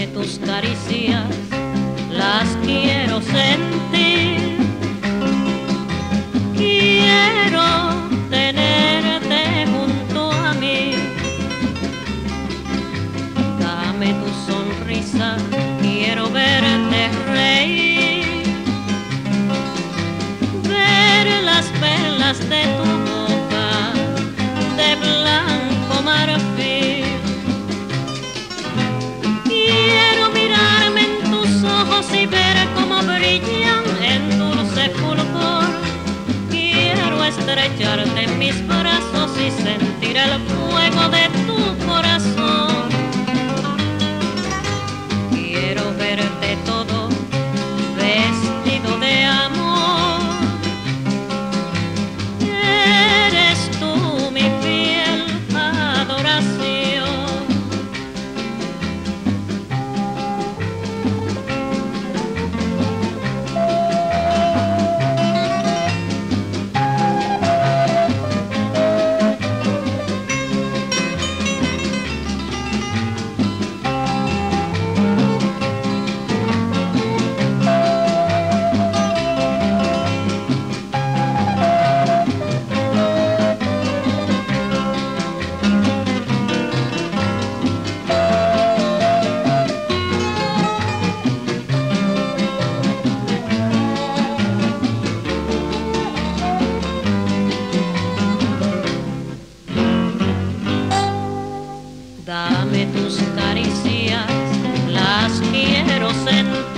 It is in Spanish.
tus caricias, las quiero sentir. Quiero tenerte junto a mí. Dame tu sonrisa, quiero verte reír. Ver las perlas de tu boca de blanco marfil. Quiero mirarme en tus ojos y ver cómo brillan en dulce fulgor. Quiero estrecharte en mis brazos y sentir el fuego de tu corazón. Quiero verte todo vestido de amor. Eres tú mi fiel adoración. Dame tus caricias, las quiero sentir.